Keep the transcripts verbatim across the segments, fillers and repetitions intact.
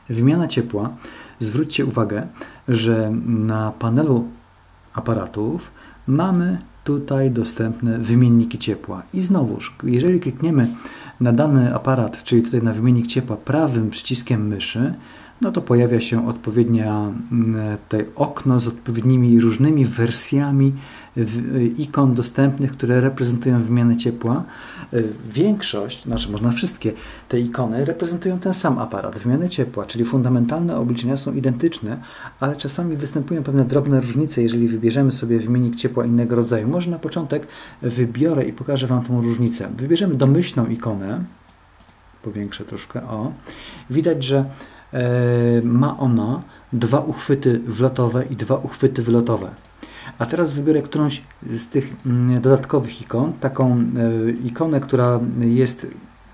Wymiana ciepła. Zwróćcie uwagę, że na panelu aparatów mamy tutaj dostępne wymienniki ciepła. I znowuż, jeżeli klikniemy na dany aparat, czyli tutaj na wymiennik ciepła prawym przyciskiem myszy, no to pojawia się odpowiednia tutaj okno z odpowiednimi różnymi wersjami ikon dostępnych, które reprezentują wymianę ciepła. Większość, znaczy można wszystkie te ikony reprezentują ten sam aparat, wymianę ciepła, czyli fundamentalne obliczenia są identyczne, ale czasami występują pewne drobne różnice, jeżeli wybierzemy sobie wymiennik ciepła innego rodzaju. Może na początek wybiorę i pokażę Wam tą różnicę. Wybierzemy domyślną ikonę, powiększę troszkę, o. Widać, że ma ona dwa uchwyty wlotowe i dwa uchwyty wylotowe. A teraz wybiorę którąś z tych dodatkowych ikon, taką ikonę, która jest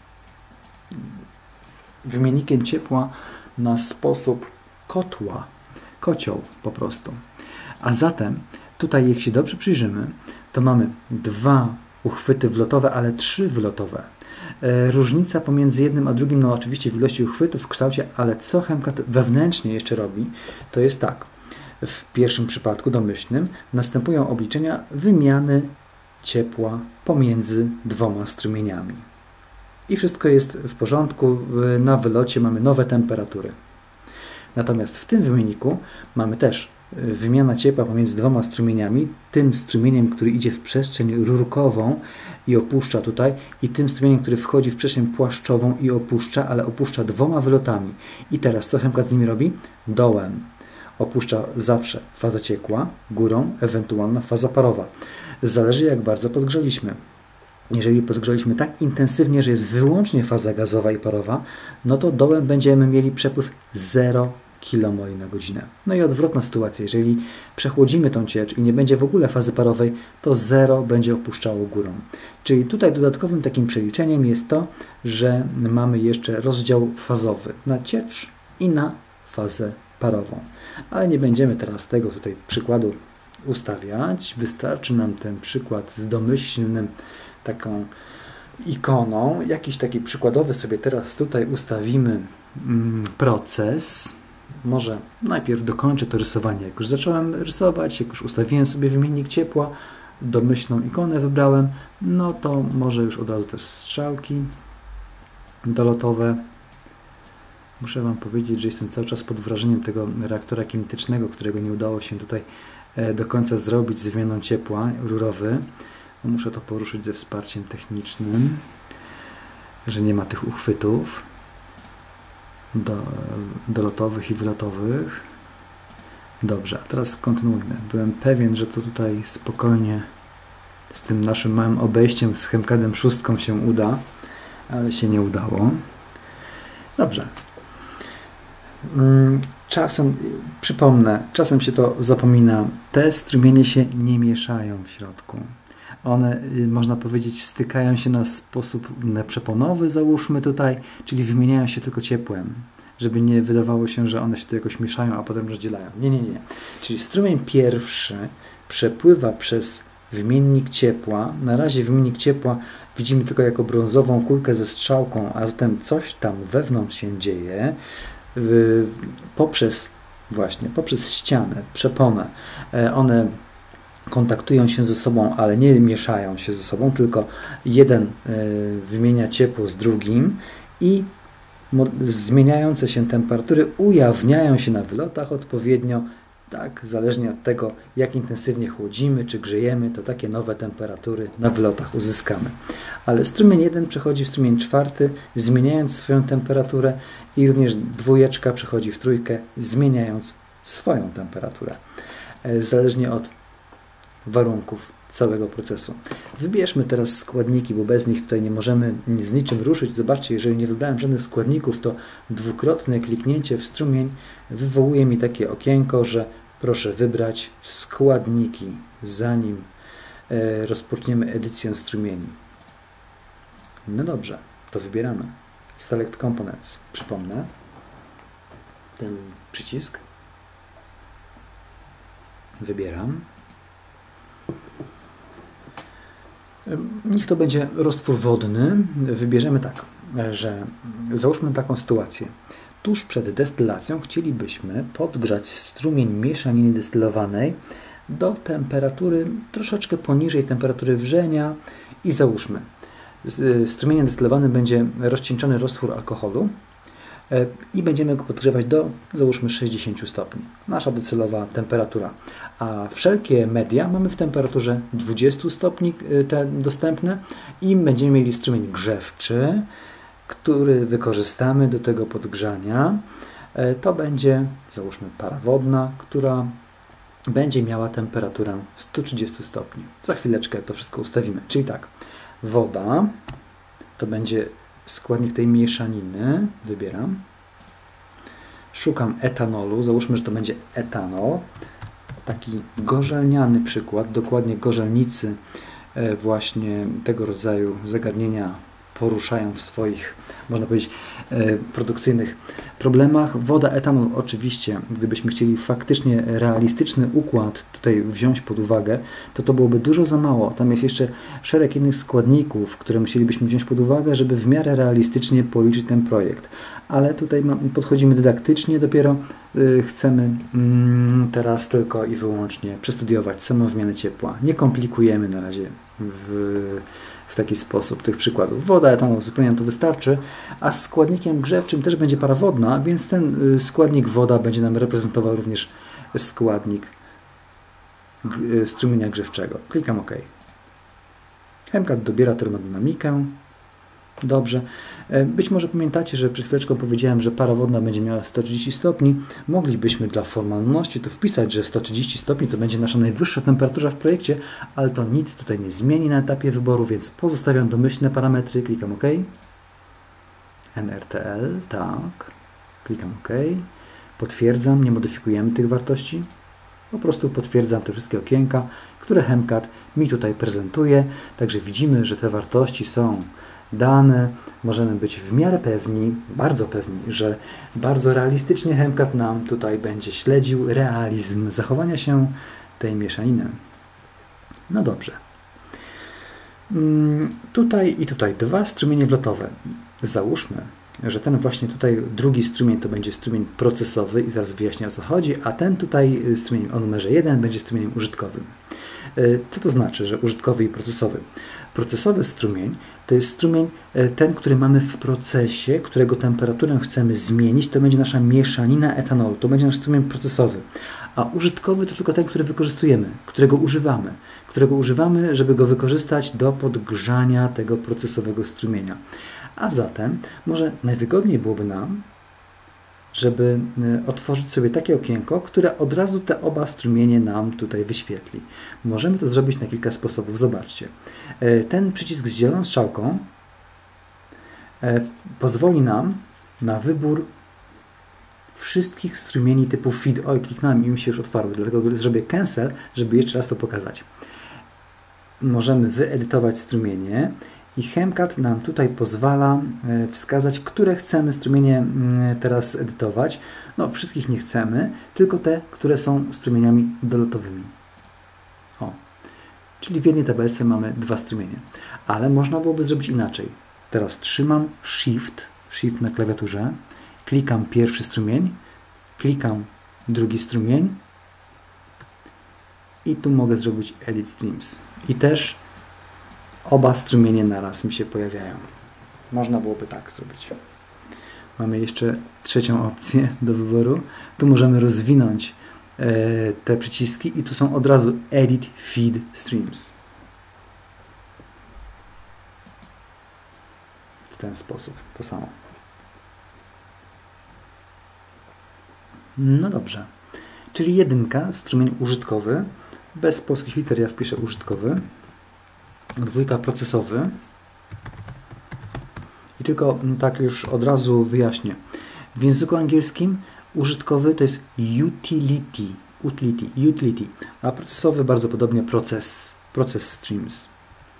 wymiennikiem ciepła na sposób kotła, kocioł po prostu. A zatem tutaj, jak się dobrze przyjrzymy, to mamy dwa uchwyty wlotowe, ale trzy wylotowe. Różnica pomiędzy jednym a drugim, no oczywiście w ilości uchwytów, w kształcie, ale co Chemcat wewnętrznie jeszcze robi, to jest tak. W pierwszym przypadku domyślnym następują obliczenia wymiany ciepła pomiędzy dwoma strumieniami. I wszystko jest w porządku, na wylocie mamy nowe temperatury. Natomiast w tym wymienniku mamy też wymiana ciepła pomiędzy dwoma strumieniami, tym strumieniem, który idzie w przestrzeń rurkową i opuszcza tutaj, i tym strumieniem, który wchodzi w przestrzeń płaszczową i opuszcza, ale opuszcza dwoma wylotami. I teraz co Chemcat z nimi robi? Dołem. Opuszcza zawsze faza ciekła, górą ewentualna faza parowa. Zależy, jak bardzo podgrzeliśmy. Jeżeli podgrzeliśmy tak intensywnie, że jest wyłącznie faza gazowa i parowa, no to dołem będziemy mieli przepływ zero kilomoli na godzinę. No i odwrotna sytuacja. Jeżeli przechłodzimy tą ciecz i nie będzie w ogóle fazy parowej, to zero będzie opuszczało górą. Czyli tutaj dodatkowym takim przeliczeniem jest to, że mamy jeszcze rozdział fazowy na ciecz i na fazę parową. Ale nie będziemy teraz tego tutaj przykładu ustawiać. Wystarczy nam ten przykład z domyślnym taką ikoną. Jakiś taki przykładowy sobie teraz tutaj ustawimy mm, proces. Może najpierw dokończę to rysowanie. Jak już zacząłem rysować, jak już ustawiłem sobie wymiennik ciepła, domyślną ikonę wybrałem, no to może już od razu też strzałki dolotowe. Muszę Wam powiedzieć, że jestem cały czas pod wrażeniem tego reaktora kinetycznego, którego nie udało się tutaj do końca zrobić z wymianą ciepła, rurowy. Muszę to poruszyć ze wsparciem technicznym, że nie ma tych uchwytów do, dolotowych i wylotowych. Dobrze, a teraz kontynuujmy. Byłem pewien, że to tutaj spokojnie z tym naszym małym obejściem z Chemcadem szóstką się uda, ale się nie udało. Dobrze. Czasem, przypomnę, czasem się to zapomina, te strumienie się nie mieszają w środku. One, można powiedzieć, stykają się na sposób przeponowy, załóżmy tutaj, czyli wymieniają się tylko ciepłem, żeby nie wydawało się, że one się tu jakoś mieszają, a potem rozdzielają. Nie, nie, nie. Czyli strumień pierwszy przepływa przez wymiennik ciepła. Na razie wymiennik ciepła widzimy tylko jako brązową kulkę ze strzałką, a zatem coś tam wewnątrz się dzieje yy, poprzez właśnie, poprzez ścianę, przeponę. Yy, one kontaktują się ze sobą, ale nie mieszają się ze sobą, tylko jeden y, wymienia ciepło z drugim i zmieniające się temperatury ujawniają się na wylotach odpowiednio, tak, zależnie od tego, jak intensywnie chłodzimy czy grzejemy, to takie nowe temperatury na wylotach uzyskamy. Ale strumień jeden przechodzi w strumień czwarty, zmieniając swoją temperaturę, i również dwójeczka przechodzi w trójkę, zmieniając swoją temperaturę. Y, zależnie od warunków całego procesu. Wybierzmy teraz składniki, bo bez nich tutaj nie możemy z niczym ruszyć. Zobaczcie, jeżeli nie wybrałem żadnych składników, to dwukrotne kliknięcie w strumień wywołuje mi takie okienko, że proszę wybrać składniki, zanim e, rozpoczniemy edycję strumieni. No dobrze, to wybieramy. Select Components. Przypomnę ten przycisk. Wybieram. Niech to będzie roztwór wodny. Wybierzemy tak, że załóżmy taką sytuację. tuż przed destylacją chcielibyśmy podgrzać strumień mieszaniny destylowanej do temperatury troszeczkę poniżej temperatury wrzenia i załóżmy, strumieniem destylowanym będzie rozcieńczony roztwór alkoholu i będziemy go podgrzewać do, załóżmy, sześćdziesięciu stopni. Nasza docelowa temperatura. A wszelkie media mamy w temperaturze dwudziestu stopni te dostępne i będziemy mieli strumień grzewczy, który wykorzystamy do tego podgrzania. To będzie, załóżmy, para wodna, która będzie miała temperaturę sto trzydzieści stopni. Za chwileczkę to wszystko ustawimy. Czyli tak, woda to będzie składnik tej mieszaniny. Wybieram. Szukam etanolu. Załóżmy, że to będzie etanol. Taki gorzelniany przykład, dokładnie gorzelnicy właśnie tego rodzaju zagadnienia poruszają w swoich, można powiedzieć, produkcyjnych problemach. Woda, etanol oczywiście, gdybyśmy chcieli faktycznie realistyczny układ tutaj wziąć pod uwagę, to to byłoby dużo za mało. Tam jest jeszcze szereg innych składników, które musielibyśmy wziąć pod uwagę, żeby w miarę realistycznie policzyć ten projekt. Ale tutaj podchodzimy dydaktycznie, dopiero chcemy teraz tylko i wyłącznie przestudiować samą wymianę ciepła. Nie komplikujemy na razie w w taki sposób tych przykładów. Woda, etanol zupełnie nam to wystarczy, a składnikiem grzewczym też będzie para wodna, więc ten składnik woda będzie nam reprezentował również składnik strumienia grzewczego. Klikam OK. Hemkat dobiera termodynamikę. Dobrze. Być może pamiętacie, że przed chwileczką powiedziałem, że para wodna będzie miała sto trzydzieści stopni. Moglibyśmy dla formalności tu wpisać, że sto trzydzieści stopni to będzie nasza najwyższa temperatura w projekcie, ale to nic tutaj nie zmieni na etapie wyboru, więc pozostawiam domyślne parametry. Klikam OK. N R T L, tak. Klikam OK. Potwierdzam, nie modyfikujemy tych wartości. Po prostu potwierdzam te wszystkie okienka, które Hemkat mi tutaj prezentuje. Także widzimy, że te wartości są dane. Możemy być w miarę pewni, bardzo pewni, że bardzo realistycznie Hemkat nam tutaj będzie śledził realizm zachowania się tej mieszaniny. No dobrze. Tutaj i tutaj dwa strumienie wlotowe. Załóżmy, że ten właśnie tutaj drugi strumień to będzie strumień procesowy i zaraz wyjaśnię, o co chodzi, a ten tutaj strumień o numerze jeden będzie strumieniem użytkowym. Co to znaczy, że użytkowy i procesowy? Procesowy strumień to jest strumień ten, który mamy w procesie, którego temperaturę chcemy zmienić, to będzie nasza mieszanina etanolu, to będzie nasz strumień procesowy. A użytkowy to tylko ten, który wykorzystujemy, którego używamy, którego używamy, żeby go wykorzystać do podgrzania tego procesowego strumienia. A zatem może najwygodniej byłoby nam, żeby otworzyć sobie takie okienko, które od razu te oba strumienie nam tutaj wyświetli. Możemy to zrobić na kilka sposobów. Zobaczcie. Ten przycisk z zieloną strzałką pozwoli nam na wybór wszystkich strumieni typu feed. Oj, kliknąłem i mi się już otwarły, dlatego zrobię cancel, żeby jeszcze raz to pokazać. Możemy wyedytować strumienie i Hemkat nam tutaj pozwala wskazać, które chcemy strumienie teraz edytować. No, wszystkich nie chcemy, tylko te, które są strumieniami dolotowymi. O. Czyli w jednej tabelce mamy dwa strumienie. Ale można byłoby zrobić inaczej. Teraz trzymam Shift, Shift na klawiaturze, klikam pierwszy strumień, klikam drugi strumień i tu mogę zrobić Edit Streams. I też oba strumienie naraz mi się pojawiają. Można byłoby tak zrobić. Mamy jeszcze trzecią opcję do wyboru. Tu możemy rozwinąć e, te przyciski i tu są od razu Edit Feed Streams. W ten sposób. To samo. No dobrze. Czyli jedynka, strumień użytkowy. Bez polskich liter ja wpiszę użytkowy. Dwójka procesowy. I tylko tak już od razu wyjaśnię. W języku angielskim użytkowy to jest utility, utility, utility, a procesowy bardzo podobnie proces, process streams.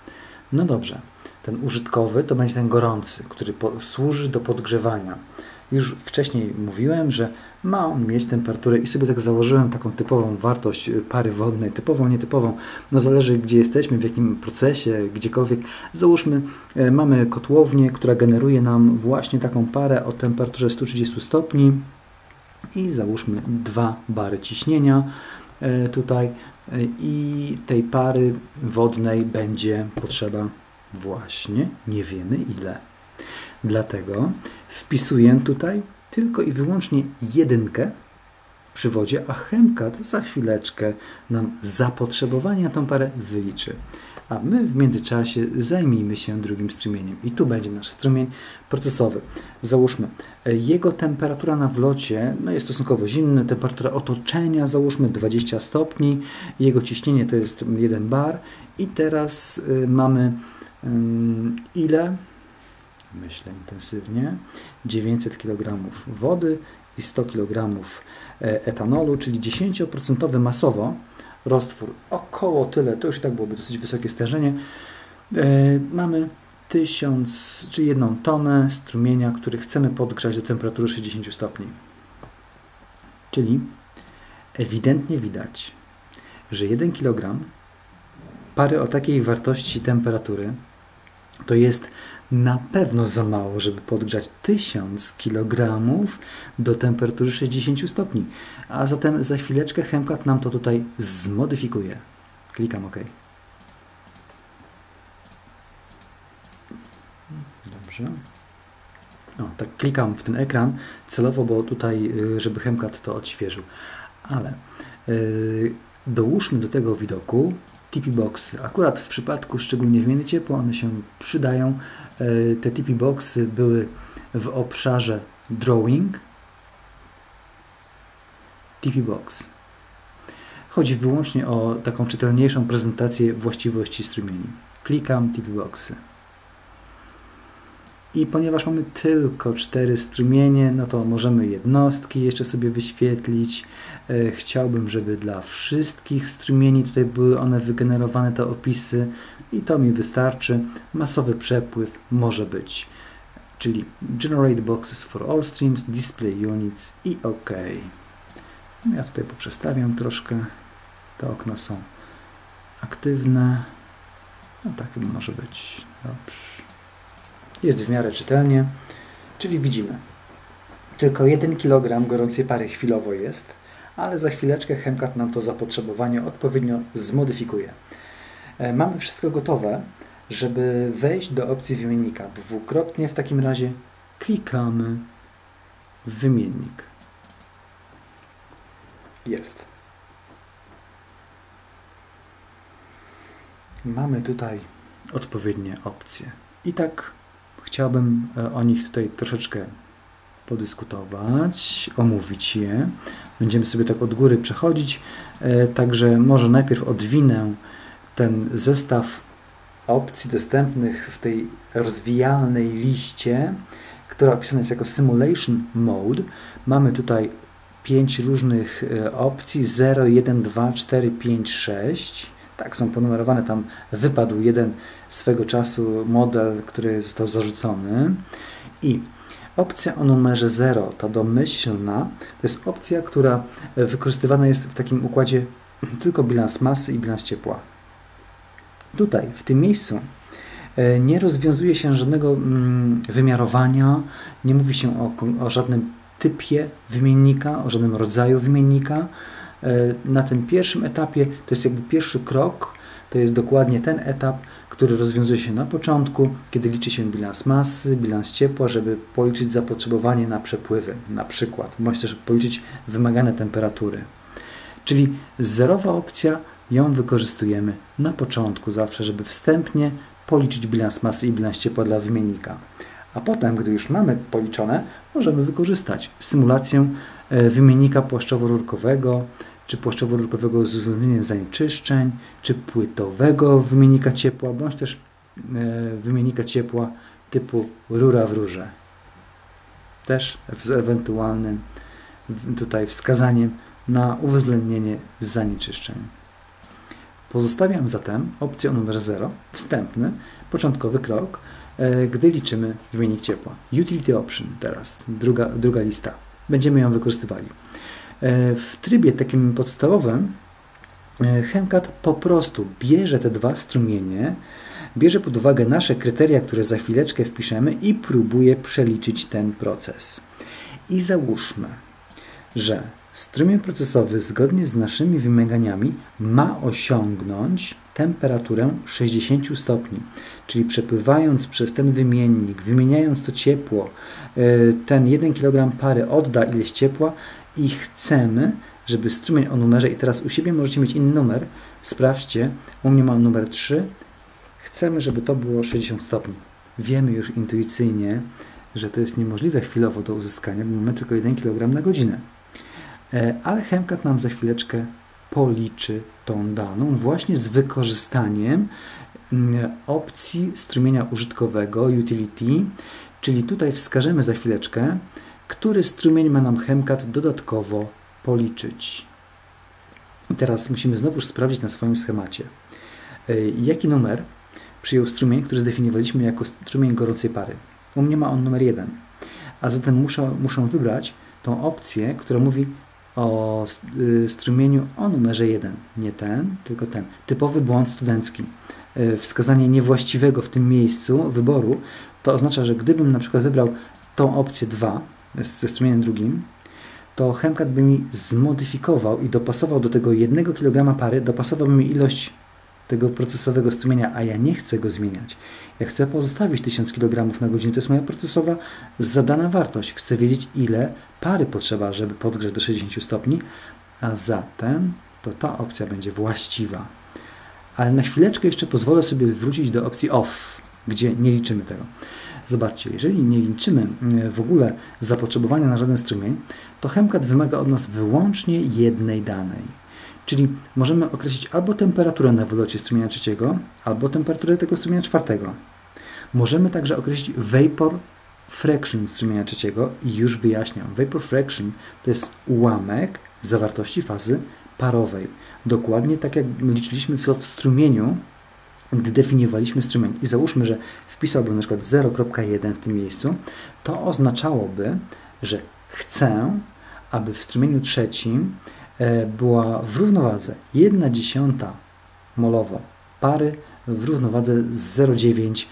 No dobrze, ten użytkowy to będzie ten gorący, który po, służy do podgrzewania. już wcześniej mówiłem, że ma on mieć temperaturę i sobie tak założyłem taką typową wartość pary wodnej, typową, nietypową, no zależy gdzie jesteśmy, w jakim procesie, gdziekolwiek. Załóżmy, e, mamy kotłownię, która generuje nam właśnie taką parę o temperaturze stu trzydziestu stopni i załóżmy dwa bary ciśnienia e, tutaj e, i tej pary wodnej będzie potrzeba właśnie, nie wiemy ile. Dlatego wpisuję tutaj tylko i wyłącznie jedynkę przy wodzie, a Chemcat za chwileczkę nam zapotrzebowanie na tą parę wyliczy. A my w międzyczasie zajmijmy się drugim strumieniem. I tu będzie nasz strumień procesowy. Załóżmy, jego temperatura na wlocie no jest stosunkowo zimna, temperatura otoczenia załóżmy dwadzieścia stopni, jego ciśnienie to jest jeden bar i teraz y, mamy y, ile? Myślę intensywnie, dziewięćset kilogramów wody i sto kilogramów etanolu, czyli dziesięć procent masowo roztwór, około tyle, to już i tak byłoby dosyć wysokie stężenie. E, mamy tysiąc, czy jedną tonę strumienia, który chcemy podgrzać do temperatury sześćdziesięciu stopni. Czyli ewidentnie widać, że jeden kilogram pary o takiej wartości temperatury to jest na pewno za mało, żeby podgrzać tysiąc kilogramów do temperatury sześćdziesięciu stopni. A zatem za chwileczkę Chemcat nam to tutaj zmodyfikuje. Klikam OK. Dobrze. O, tak klikam w ten ekran celowo, bo tutaj, żeby Chemcat to odświeżył. Ale yy, dołóżmy do tego widoku T P boxy. Akurat w przypadku szczególnie wymiany ciepła one się przydają. Te T P boxy były w obszarze Drawing. T P box. Chodzi wyłącznie o taką czytelniejszą prezentację właściwości strumieni. Klikam T P boxy. I ponieważ mamy tylko cztery strumienie, no to możemy jednostki jeszcze sobie wyświetlić. Chciałbym, żeby dla wszystkich strumieni tutaj były one wygenerowane, te opisy, i to mi wystarczy. Masowy przepływ może być, czyli Generate Boxes for All Streams, Display Units i OK. Ja tutaj poprzestawiam troszkę. Te okna są aktywne. No tak może być. Dobrze. Jest w miarę czytelnie, czyli widzimy, tylko jeden kilogram gorącej pary chwilowo jest, ale za chwileczkę Chemcat nam to zapotrzebowanie odpowiednio zmodyfikuje. Mamy wszystko gotowe, żeby wejść do opcji wymiennika. Dwukrotnie w takim razie klikamy w wymiennik. Jest. Mamy tutaj odpowiednie opcje. I tak chciałbym o nich tutaj troszeczkę podyskutować, omówić je. Będziemy sobie tak od góry przechodzić, także może najpierw odwinę ten zestaw opcji dostępnych w tej rozwijalnej liście, która opisana jest jako Simulation Mode. Mamy tutaj pięć różnych opcji, zero, jeden, dwa, cztery, pięć, sześć. Tak, są ponumerowane, tam wypadł jeden swego czasu model, który został zarzucony. I opcja o numerze zero, ta domyślna, to jest opcja, która wykorzystywana jest w takim układzie tylko bilans masy i bilans ciepła. Tutaj, w tym miejscu, nie rozwiązuje się żadnego wymiarowania, nie mówi się o, o żadnym typie wymiennika, o żadnym rodzaju wymiennika. Na tym pierwszym etapie, to jest jakby pierwszy krok, to jest dokładnie ten etap, który rozwiązuje się na początku, kiedy liczy się bilans masy, bilans ciepła, żeby policzyć zapotrzebowanie na przepływy, na przykład, bądź też policzyć wymagane temperatury. Czyli zerowa opcja, ją wykorzystujemy na początku zawsze, żeby wstępnie policzyć bilans masy i bilans ciepła dla wymiennika. A potem, gdy już mamy policzone, możemy wykorzystać symulację wymiennika płaszczowo-rurkowego, czy płaszczowo-rurkowego z uwzględnieniem zanieczyszczeń, czy płytowego wymiennika ciepła, bądź też wymiennika ciepła typu rura w rurze. Też z ewentualnym tutaj wskazaniem na uwzględnienie zanieczyszczeń. Pozostawiam zatem opcję numer zero, wstępny, początkowy krok. gdy liczymy wymiennik ciepła. Utility Option teraz, druga, druga lista. Będziemy ją wykorzystywali. W trybie takim podstawowym Chemcat po prostu bierze te dwa strumienie, bierze pod uwagę nasze kryteria, które za chwileczkę wpiszemy i próbuje przeliczyć ten proces. I załóżmy, że strumień procesowy zgodnie z naszymi wymaganiami ma osiągnąć temperaturę sześćdziesiąt stopni, czyli przepływając przez ten wymiennik, wymieniając to ciepło, ten jeden kilogram pary odda ileś ciepła i chcemy, żeby strumień o numerze, i teraz u siebie możecie mieć inny numer, sprawdźcie, u mnie ma numer trzy, chcemy, żeby to było sześćdziesiąt stopni. Wiemy już intuicyjnie, że to jest niemożliwe chwilowo do uzyskania, bo mamy tylko jeden kilogram na godzinę. Ale Chemcat nam za chwileczkę policzy tą daną właśnie z wykorzystaniem opcji strumienia użytkowego utility, czyli tutaj wskażemy za chwileczkę, który strumień ma nam Chemcat dodatkowo policzyć. I teraz musimy znowu sprawdzić na swoim schemacie, jaki numer przyjął strumień, który zdefiniowaliśmy jako strumień gorącej pary. U mnie ma on numer jeden, a zatem muszę, muszę wybrać tą opcję, która mówi o strumieniu o numerze jeden. Nie ten, tylko ten. Typowy błąd studencki. Wskazanie niewłaściwego w tym miejscu wyboru to oznacza, że gdybym na przykład wybrał tą opcję dwa ze strumieniem drugim, to Chemcat by mi zmodyfikował i dopasował do tego jednego kilograma pary, dopasował mi ilość tego procesowego strumienia, a ja nie chcę go zmieniać. Ja chcę pozostawić tysiąc kilogramów na godzinę. To jest moja procesowa zadana wartość. Chcę wiedzieć, ile pary potrzeba, żeby podgrzać do sześćdziesięciu stopni, a zatem to ta opcja będzie właściwa. Ale na chwileczkę jeszcze pozwolę sobie wrócić do opcji off, gdzie nie liczymy tego. Zobaczcie, jeżeli nie liczymy w ogóle zapotrzebowania na żaden strumień, to Chemcat wymaga od nas wyłącznie jednej danej. Czyli możemy określić albo temperaturę na wylocie strumienia trzeciego, albo temperaturę tego strumienia czwartego. Możemy także określić vapor fraction strumienia trzeciego i już wyjaśniam. Vapor fraction to jest ułamek zawartości fazy parowej. Dokładnie tak jak liczyliśmy w strumieniu, gdy definiowaliśmy strumień. I załóżmy, że wpisałbym na przykład zero przecinek jeden w tym miejscu, to oznaczałoby, że chcę, aby w strumieniu trzecim była w równowadze jedna dziesiąta molowo pary w równowadze zero przecinek dziewięć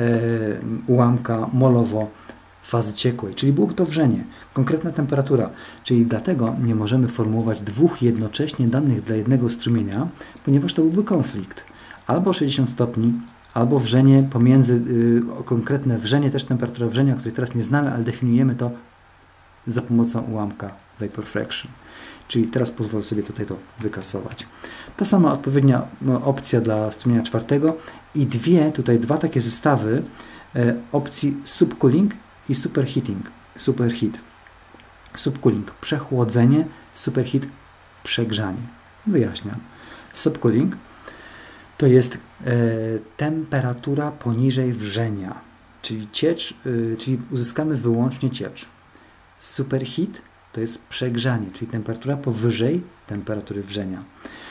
ułamka molowo fazy ciekłej, czyli byłoby to wrzenie, konkretna temperatura, czyli dlatego nie możemy formułować dwóch jednocześnie danych dla jednego strumienia, ponieważ to byłby konflikt. Albo sześćdziesiąt stopni, albo wrzenie pomiędzy, yy, konkretne wrzenie, też temperatura wrzenia, której teraz nie znamy, ale definiujemy to za pomocą ułamka vapor fraction. Czyli teraz pozwolę sobie tutaj to wykasować. Ta sama odpowiednia opcja dla strumienia czwartego i dwie, tutaj dwa takie zestawy e, opcji subcooling i superheating. Superheat. Subcooling przechłodzenie, superheat przegrzanie. Wyjaśniam. Subcooling to jest e, temperatura poniżej wrzenia, czyli ciecz, e, czyli uzyskamy wyłącznie ciecz. Superheat to jest przegrzanie, czyli temperatura powyżej temperatury wrzenia.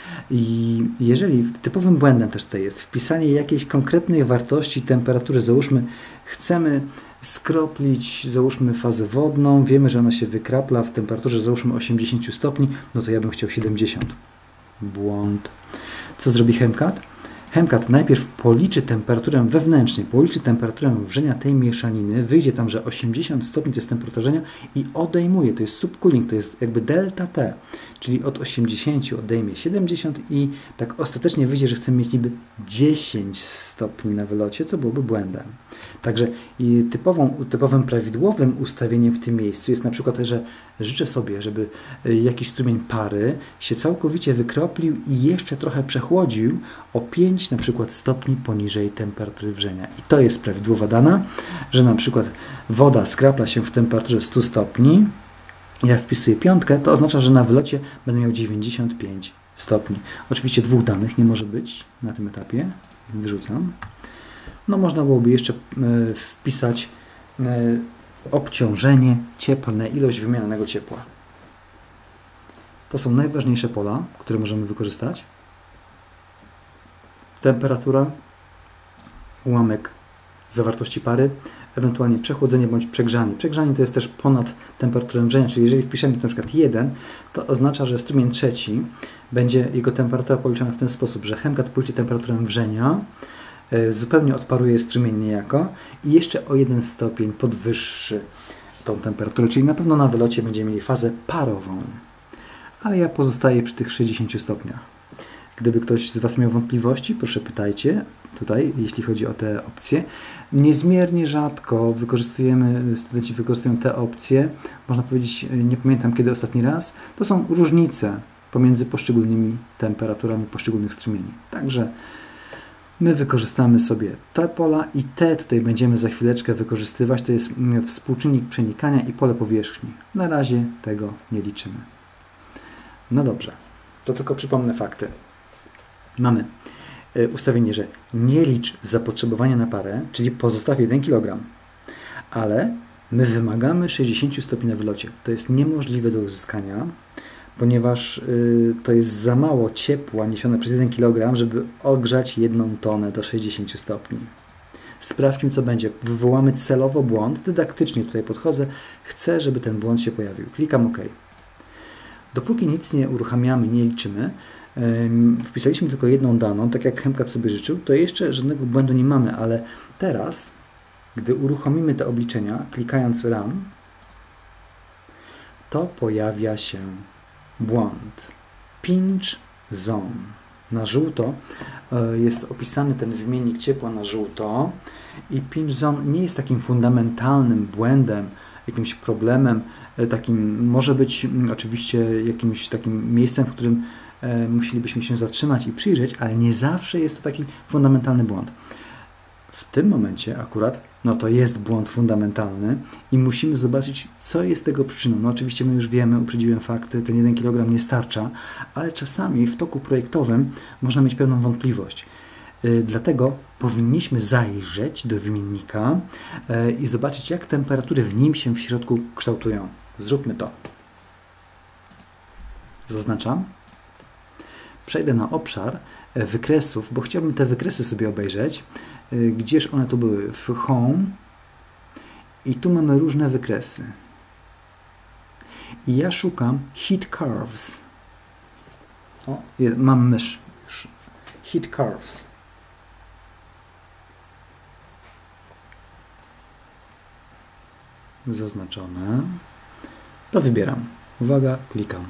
I jeżeli typowym błędem też tutaj jest wpisanie jakiejś konkretnej wartości temperatury, załóżmy chcemy skroplić, załóżmy fazę wodną, wiemy, że ona się wykrapla w temperaturze załóżmy osiemdziesiąt stopni, no to ja bym chciał siedemdziesiąt. Błąd. Co zrobi Chemcat? Chemcat najpierw policzy temperaturę wewnętrznie, policzy temperaturę wrzenia tej mieszaniny, wyjdzie tam, że osiemdziesiąt stopni to jest temperatura wrzenia i odejmuje, to jest subcooling, to jest jakby delta T, czyli od osiemdziesięciu odejmie siedemdziesiąt i tak ostatecznie wyjdzie, że chcemy mieć niby dziesięć stopni na wylocie, co byłoby błędem. Także i typową, typowym prawidłowym ustawieniem w tym miejscu jest na przykład, że życzę sobie, żeby jakiś strumień pary się całkowicie wykroplił i jeszcze trochę przechłodził o pięć na przykład stopni poniżej temperatury wrzenia. I to jest prawidłowa dana, że na przykład woda skrapla się w temperaturze stu stopni, ja wpisuję piątkę, to oznacza, że na wylocie będę miał dziewięćdziesiąt pięć stopni. Oczywiście dwóch danych nie może być na tym etapie, wyrzucam. No można byłoby jeszcze e, wpisać e, obciążenie cieplne, ilość wymienionego ciepła. To są najważniejsze pola, które możemy wykorzystać. Temperatura, ułamek zawartości pary, ewentualnie przechłodzenie bądź przegrzanie. Przegrzanie to jest też ponad temperaturę wrzenia, czyli jeżeli wpiszemy tu na przykład jeden, to oznacza, że strumień trzeci będzie jego temperatura policzona w ten sposób, że Hemcat policzy temperaturę wrzenia, zupełnie odparuje strumień niejako i jeszcze o jeden stopień podwyższy tą temperaturę, czyli na pewno na wylocie będziemy mieli fazę parową. Ale ja pozostaję przy tych sześćdziesięciu stopniach. Gdyby ktoś z Was miał wątpliwości, proszę pytajcie tutaj, jeśli chodzi o te opcje. Niezmiernie rzadko wykorzystujemy, studenci wykorzystują te opcje. Można powiedzieć, nie pamiętam kiedy ostatni raz. To są różnice pomiędzy poszczególnymi temperaturami poszczególnych strumieni. Także my wykorzystamy sobie te pola i te tutaj będziemy za chwileczkę wykorzystywać. To jest współczynnik przenikania i pole powierzchni. Na razie tego nie liczymy. No dobrze, to tylko przypomnę fakty. Mamy ustawienie, że nie licz zapotrzebowania na parę, czyli pozostaw jeden kilogram, ale my wymagamy sześćdziesięciu stopni na wylocie. To jest niemożliwe do uzyskania, ponieważ y, to jest za mało ciepła niesione przez jeden kilogram, żeby ogrzać jedną tonę do sześćdziesięciu stopni. Sprawdźmy, co będzie. Wywołamy celowo błąd. Dydaktycznie tutaj podchodzę. Chcę, żeby ten błąd się pojawił. Klikam OK. Dopóki nic nie uruchamiamy, nie liczymy, wpisaliśmy tylko jedną daną, tak jak Hemcat sobie życzył, to jeszcze żadnego błędu nie mamy, ale teraz, gdy uruchomimy te obliczenia, klikając Run, to pojawia się błąd. Pinch Zone. Na żółto jest opisany ten wymiennik ciepła na żółto i Pinch Zone nie jest takim fundamentalnym błędem, jakimś problemem, takim może być oczywiście jakimś takim miejscem, w którym e, musielibyśmy się zatrzymać i przyjrzeć, ale nie zawsze jest to taki fundamentalny błąd. W tym momencie akurat, no to jest błąd fundamentalny i musimy zobaczyć, co jest tego przyczyną. No oczywiście my już wiemy, uprzedziłem fakty, ten jeden kilogram nie starcza, ale czasami w toku projektowym można mieć pewną wątpliwość. Dlatego powinniśmy zajrzeć do wymiennika i zobaczyć, jak temperatury w nim się w środku kształtują. Zróbmy to. Zaznaczam. Przejdę na obszar wykresów, bo chciałbym te wykresy sobie obejrzeć. Gdzież one tu były? W Home. I tu mamy różne wykresy. I ja szukam Heat Curves. O, mam mysz już. Heat Curves. Zaznaczone. To wybieram. Uwaga, klikam.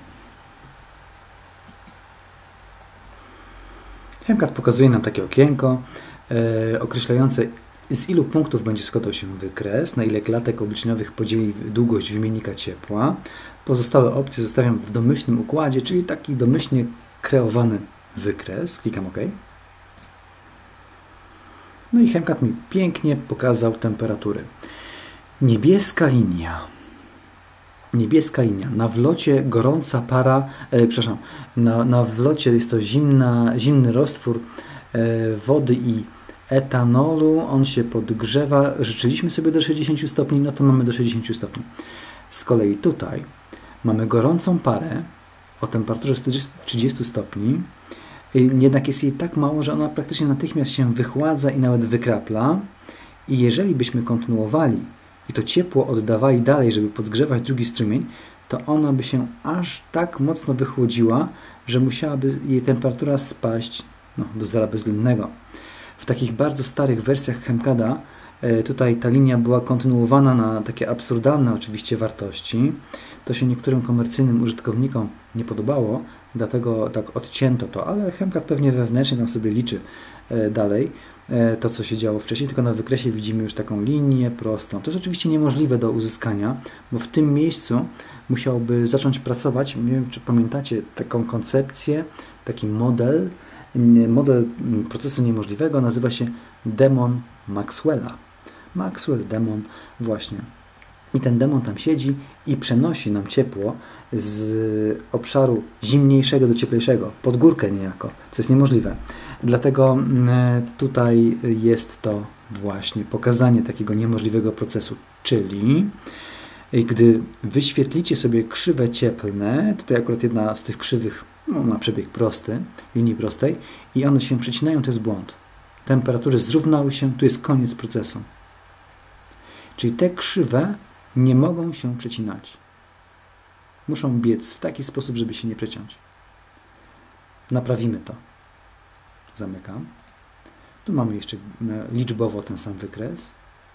Hemcat pokazuje nam takie okienko e, określające, z ilu punktów będzie składał się wykres, na ile klatek obliczeniowych podzieli długość wymiennika ciepła. Pozostałe opcje zostawiam w domyślnym układzie, czyli taki domyślnie kreowany wykres. Klikam OK. No i Hemcat mi pięknie pokazał temperatury. Niebieska linia. Niebieska linia. Na wlocie gorąca para, e, przepraszam, na, na wlocie jest to zimna, zimny roztwór e, wody i etanolu. On się podgrzewa. Życzyliśmy sobie do sześćdziesięciu stopni, no to mamy do sześćdziesięciu stopni. Z kolei tutaj mamy gorącą parę o temperaturze trzydziestu stopni. Jednak jest jej tak mało, że ona praktycznie natychmiast się wychładza i nawet wykrapla. I jeżeli byśmy kontynuowali i to ciepło oddawali dalej, żeby podgrzewać drugi strumień, to ona by się aż tak mocno wychłodziła, że musiałaby jej temperatura spaść no, do zera bezwzględnego. W takich bardzo starych wersjach Hemcata e, tutaj ta linia była kontynuowana na takie absurdalne oczywiście wartości. To się niektórym komercyjnym użytkownikom nie podobało, dlatego tak odcięto to, ale Hemcat pewnie wewnętrznie tam sobie liczy e, dalej to, co się działo wcześniej, tylko na wykresie widzimy już taką linię prostą. To jest oczywiście niemożliwe do uzyskania, bo w tym miejscu musiałby zacząć pracować, nie wiem, czy pamiętacie taką koncepcję, taki model, model procesu niemożliwego, nazywa się demon Maxwella. Maxwell, demon, właśnie. I ten demon tam siedzi i przenosi nam ciepło z obszaru zimniejszego do cieplejszego, pod górkę niejako, co jest niemożliwe. Dlatego tutaj jest to właśnie pokazanie takiego niemożliwego procesu, czyli gdy wyświetlicie sobie krzywe cieplne, tutaj akurat jedna z tych krzywych no, ma przebieg prosty, linii prostej i one się przecinają, to jest błąd. temperatury zrównały się, tu jest koniec procesu. Czyli te krzywe nie mogą się przecinać. Muszą biec w taki sposób, żeby się nie przeciąć. Naprawimy to. Zamykam. Tu mamy jeszcze liczbowo ten sam wykres.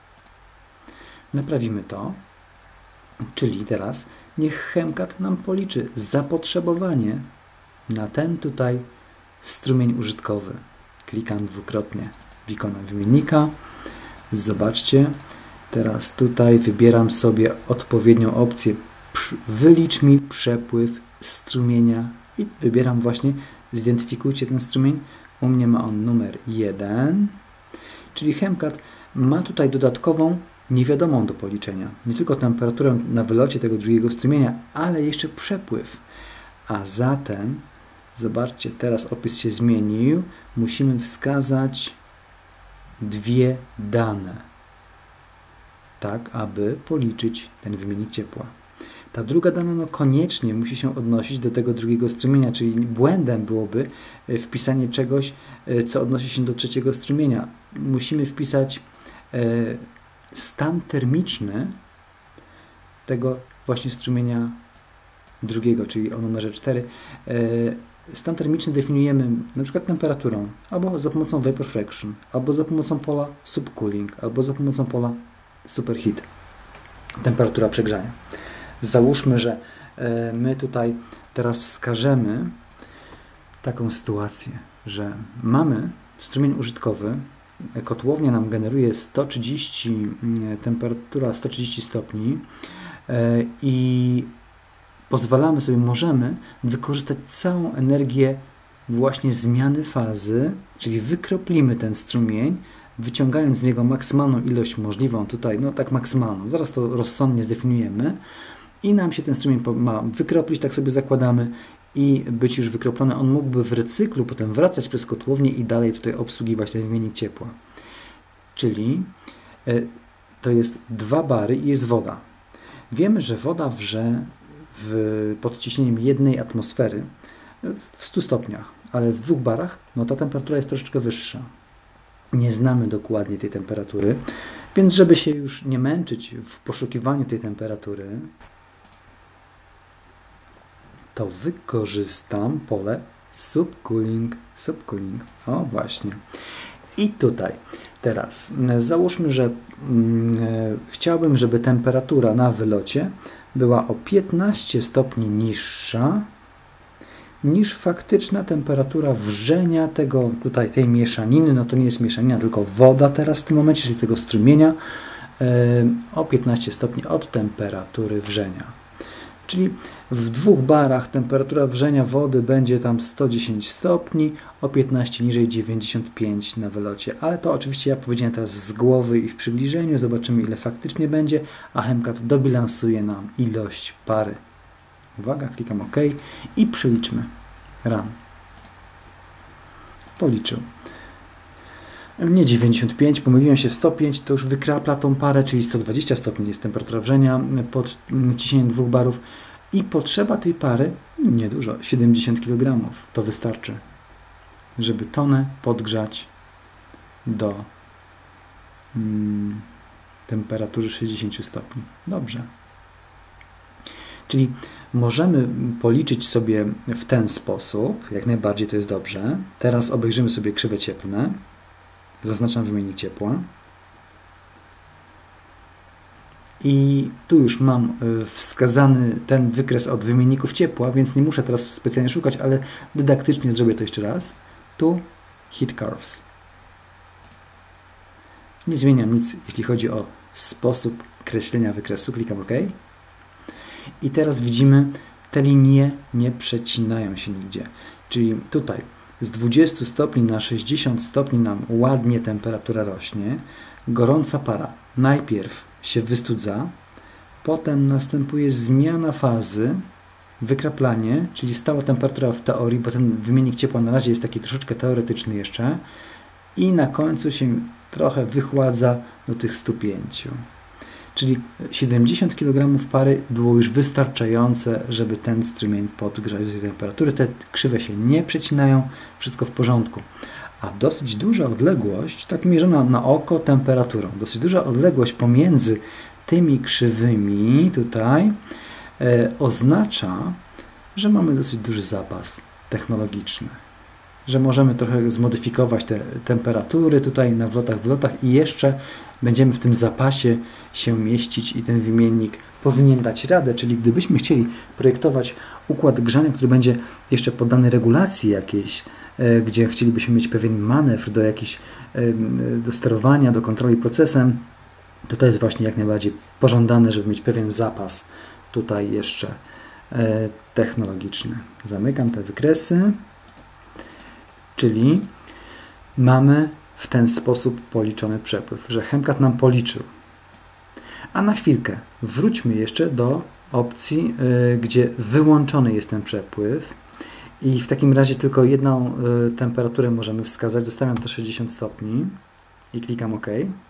Naprawimy to. Czyli teraz niech Chemcat nam policzy zapotrzebowanie na ten tutaj strumień użytkowy. Klikam dwukrotnie w ikonę wymiennika. Zobaczcie. Teraz tutaj wybieram sobie odpowiednią opcję. Wylicz mi przepływ strumienia i wybieram właśnie, zidentyfikujcie ten strumień. U mnie ma on numer jeden, czyli Chemcat ma tutaj dodatkową niewiadomą do policzenia. Nie tylko temperaturę na wylocie tego drugiego strumienia, ale jeszcze przepływ. A zatem, zobaczcie, teraz opis się zmienił. Musimy wskazać dwie dane, tak aby policzyć ten wymiennik ciepła. Ta druga dana no koniecznie musi się odnosić do tego drugiego strumienia, czyli błędem byłoby wpisanie czegoś, co odnosi się do trzeciego strumienia. Musimy wpisać stan termiczny tego właśnie strumienia drugiego, czyli o numerze cztery. Stan termiczny definiujemy na przykład temperaturą, albo za pomocą vapor fraction, albo za pomocą pola subcooling, albo za pomocą pola superheat. Temperatura przegrzania. Załóżmy, że my tutaj teraz wskażemy taką sytuację, że mamy strumień użytkowy, kotłownia nam generuje sto trzydzieści, temperatura sto trzydzieści stopni i pozwalamy sobie, możemy wykorzystać całą energię właśnie zmiany fazy, czyli wykroplimy ten strumień, wyciągając z niego maksymalną ilość możliwą, tutaj no tak maksymalną, zaraz to rozsądnie zdefiniujemy i nam się ten strumień ma wykroplić, tak sobie zakładamy i być już wykroplony. On mógłby w recyklu potem wracać przez kotłownię i dalej tutaj obsługiwać ten wymiennik ciepła. Czyli y, to jest dwa bary i jest woda. Wiemy, że woda wrze w, pod ciśnieniem jednej atmosfery w stu stopniach, ale w dwóch barach no ta temperatura jest troszeczkę wyższa. Nie znamy dokładnie tej temperatury, więc żeby się już nie męczyć w poszukiwaniu tej temperatury, to wykorzystam pole subcooling. Subcooling. O, właśnie. I tutaj teraz załóżmy, że mm, chciałbym, żeby temperatura na wylocie była o piętnaście stopni niższa niż faktyczna temperatura wrzenia tego, tutaj tej mieszaniny, no to nie jest mieszanina, tylko woda teraz w tym momencie, czyli tego strumienia, yy, o piętnaście stopni od temperatury wrzenia. Czyli w dwóch barach temperatura wrzenia wody będzie tam sto dziesięć stopni, o piętnaście niżej dziewięćdziesiąt pięć na wylocie. Ale to oczywiście ja powiedziałem teraz z głowy i w przybliżeniu, zobaczymy ile faktycznie będzie, a Chemcat dobilansuje nam ilość pary. Uwaga, klikam OK i przeliczmy. Run. Policzył. Nie dziewięćdziesiąt pięć, pomyliłem się, sto pięć to już wykrapla tą parę, czyli sto dwadzieścia stopni jest temperatura wrzenia pod ciśnieniem dwóch barów i potrzeba tej pary niedużo, siedemdziesiąt kilogramów. To wystarczy, żeby tonę podgrzać do mm, temperatury sześćdziesiąt stopni. Dobrze. Czyli możemy policzyć sobie w ten sposób, jak najbardziej to jest dobrze. Teraz obejrzymy sobie krzywe cieplne. Zaznaczam wymiennik ciepła. I tu już mam wskazany ten wykres od wymienników ciepła, więc nie muszę teraz specjalnie szukać, ale dydaktycznie zrobię to jeszcze raz. Tu Heat Curves. Nie zmieniam nic, jeśli chodzi o sposób kreślenia wykresu. Klikam OK. I teraz widzimy, te linie nie przecinają się nigdzie. Czyli tutaj z dwudziestu stopni na sześćdziesiąt stopni nam ładnie temperatura rośnie. Gorąca para najpierw się wystudza, potem następuje zmiana fazy, wykraplanie, czyli stała temperatura w teorii, bo ten wymiennik ciepła na razie jest taki troszeczkę teoretyczny jeszcze i na końcu się trochę wychładza do tych stu pięciu. Czyli siedemdziesiąt kilogramów pary było już wystarczające, żeby ten strumień podgrzać do tej temperatury. Te krzywe się nie przecinają, wszystko w porządku. A dosyć duża odległość, tak mierzona na oko temperaturą, dosyć duża odległość pomiędzy tymi krzywymi tutaj e, oznacza, że mamy dosyć duży zapas technologiczny. Że możemy trochę zmodyfikować te temperatury tutaj na wlotach, wlotach i jeszcze będziemy w tym zapasie się mieścić i ten wymiennik powinien dać radę, czyli gdybyśmy chcieli projektować układ grzania, który będzie jeszcze poddany regulacji jakiejś, e, gdzie chcielibyśmy mieć pewien manewr do jakiejś, e, do sterowania, do kontroli procesem, to to jest właśnie jak najbardziej pożądane, żeby mieć pewien zapas tutaj jeszcze e, technologiczny. Zamykam te wykresy, czyli mamy w ten sposób policzony przepływ, że Hemcat nam policzył. A na chwilkę wróćmy jeszcze do opcji, y, gdzie wyłączony jest ten przepływ i w takim razie tylko jedną y, temperaturę możemy wskazać. Zostawiam te sześćdziesiąt stopni i klikam OK.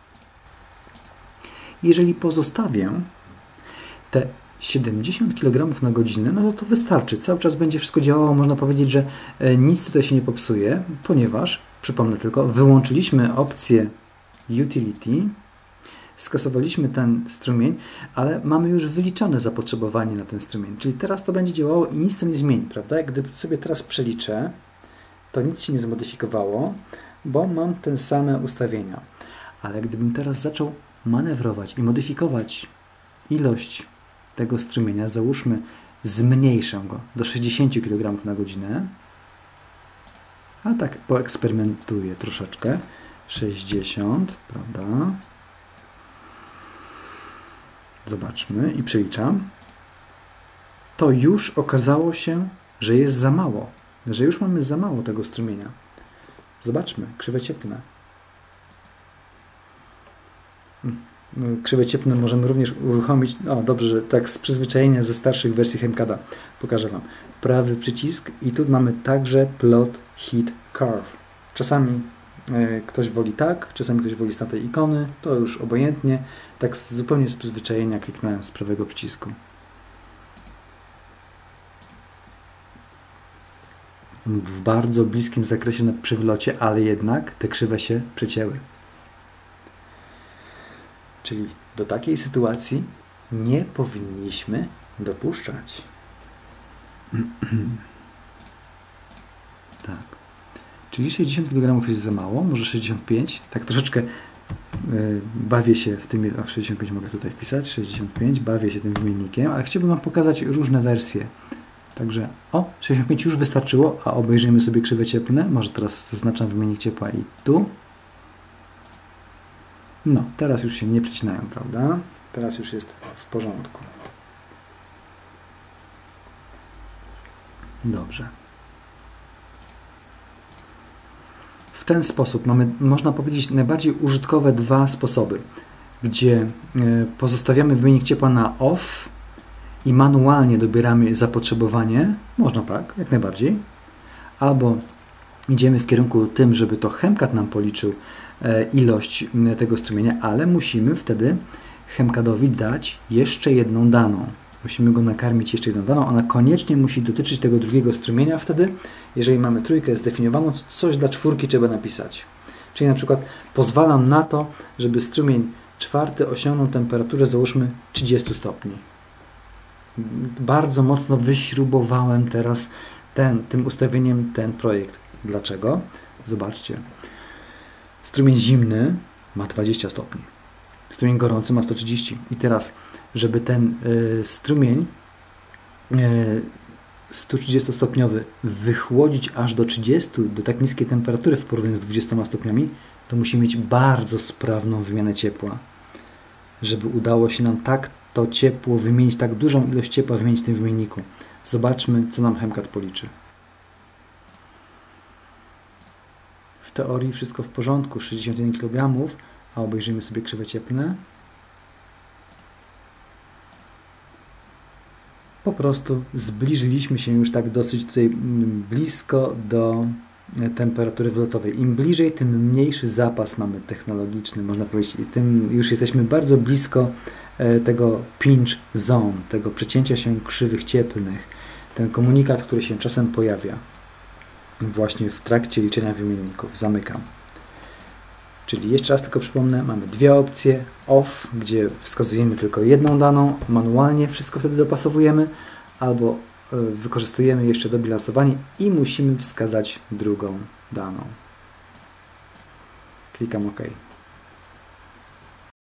Jeżeli pozostawię te siedemdziesiąt kilogramów na godzinę, no to to wystarczy. Cały czas będzie wszystko działało. Można powiedzieć, że y, nic tutaj się nie popsuje, ponieważ, przypomnę tylko, wyłączyliśmy opcję Utility, skasowaliśmy ten strumień, ale mamy już wyliczone zapotrzebowanie na ten strumień. Czyli teraz to będzie działało i nic to nie zmieni, prawda? Jak gdyby sobie teraz przeliczę, to nic się nie zmodyfikowało, bo mam te same ustawienia. Ale gdybym teraz zaczął manewrować i modyfikować ilość tego strumienia, załóżmy zmniejszę go do sześćdziesiąt kilogramów na godzinę, a tak poeksperymentuję troszeczkę, sześćdziesiąt, prawda? Zobaczmy i przeliczam. To już okazało się, że jest za mało. Że już mamy za mało tego strumienia. Zobaczmy, krzywe cieplne. Krzywe cieplne możemy również uruchomić. O, dobrze, że tak z przyzwyczajenia ze starszych wersji Hemcada. Pokażę Wam. Prawy przycisk i tu mamy także Plot Heat Curve. Czasami y, ktoś woli tak, czasami ktoś woli z tamtej ikony. To już obojętnie. Tak zupełnie z przyzwyczajenia kliknąłem z prawego przycisku. W bardzo bliskim zakresie na przywlocie, ale jednak te krzywe się przecięły. Czyli do takiej sytuacji nie powinniśmy dopuszczać. Tak. Czyli sześćdziesiąt kilogramów jest za mało, może sześćdziesiąt pięć. Tak troszeczkę yy, bawię się w tym, o sześćdziesiąt pięć mogę tutaj wpisać, sześćdziesiąt pięć, bawię się tym wymiennikiem, ale chciałbym Wam pokazać różne wersje. Także, o, sześćdziesiąt pięć już wystarczyło, a obejrzyjmy sobie krzywe cieplne. Może teraz zaznaczam wymiennik ciepła i tu. No, teraz już się nie przecinają, prawda? Teraz już jest w porządku. Dobrze. W ten sposób mamy, można powiedzieć, najbardziej użytkowe dwa sposoby, gdzie pozostawiamy wymiennik ciepła na off i manualnie dobieramy zapotrzebowanie. Można tak, jak najbardziej. Albo idziemy w kierunku tym, żeby to Hemcat nam policzył ilość tego strumienia, ale musimy wtedy Hemcadowi dać jeszcze jedną daną. Musimy go nakarmić jeszcze jedną daną. Ona koniecznie musi dotyczyć tego drugiego strumienia. Wtedy, jeżeli mamy trójkę zdefiniowaną, to coś dla czwórki trzeba napisać. Czyli na przykład pozwalam na to, żeby strumień czwarty osiągnął temperaturę, załóżmy, trzydzieści stopni. Bardzo mocno wyśrubowałem teraz ten, tym ustawieniem ten projekt. Dlaczego? Zobaczcie. Strumień zimny ma dwadzieścia stopni. Strumień gorący ma sto trzydzieści. I teraz, żeby ten y, strumień y, sto trzydziestostopniowy wychłodzić aż do trzydziestu, do tak niskiej temperatury w porównaniu z dwudziestoma stopniami, to musimy mieć bardzo sprawną wymianę ciepła. Żeby udało się nam tak to ciepło wymienić, tak dużą ilość ciepła wymienić w tym wymienniku. Zobaczmy, co nam Hemcat policzy. W teorii wszystko w porządku, sześćdziesiąt jeden kilogramów, a obejrzyjmy sobie krzywe cieplne. Po prostu zbliżyliśmy się już tak dosyć tutaj blisko do temperatury wylotowej. Im bliżej, tym mniejszy zapas mamy technologiczny, można powiedzieć. I tym już jesteśmy bardzo blisko tego pinch zone, tego przecięcia się krzywych cieplnych. Ten komunikat, który się czasem pojawia. właśnie w trakcie liczenia wymienników. Zamykam. Czyli jeszcze raz tylko przypomnę, mamy dwie opcje. Off, gdzie wskazujemy tylko jedną daną, manualnie wszystko wtedy dopasowujemy, albo wykorzystujemy jeszcze dobilansowanie i musimy wskazać drugą daną. Klikam OK.